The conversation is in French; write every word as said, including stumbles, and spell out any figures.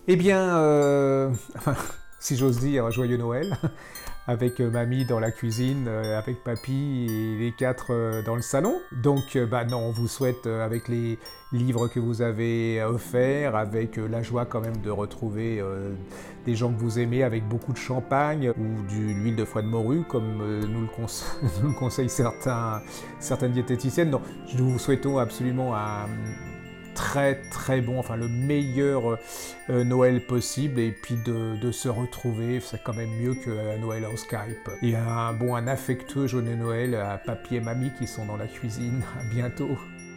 Eh bien, euh, enfin, si j'ose dire, joyeux Noël, avec euh, mamie dans la cuisine, euh, avec papy et les quatre euh, dans le salon. Donc, euh, bah non, on vous souhaite, euh, avec les livres que vous avez offerts, avec euh, la joie quand même de retrouver euh, des gens que vous aimez, avec beaucoup de champagne ou de l'huile de foie de morue, comme euh, nous, le conse- nous le conseillent certains, certaines diététiciennes. Non, nous vous souhaitons absolument un très très bon, enfin le meilleur euh, Noël possible, et puis de, de se retrouver, c'est quand même mieux qu'un Noël en Skype. Et un bon, un affectueux joyeux Noël à papy et mamie qui sont dans la cuisine. À bientôt.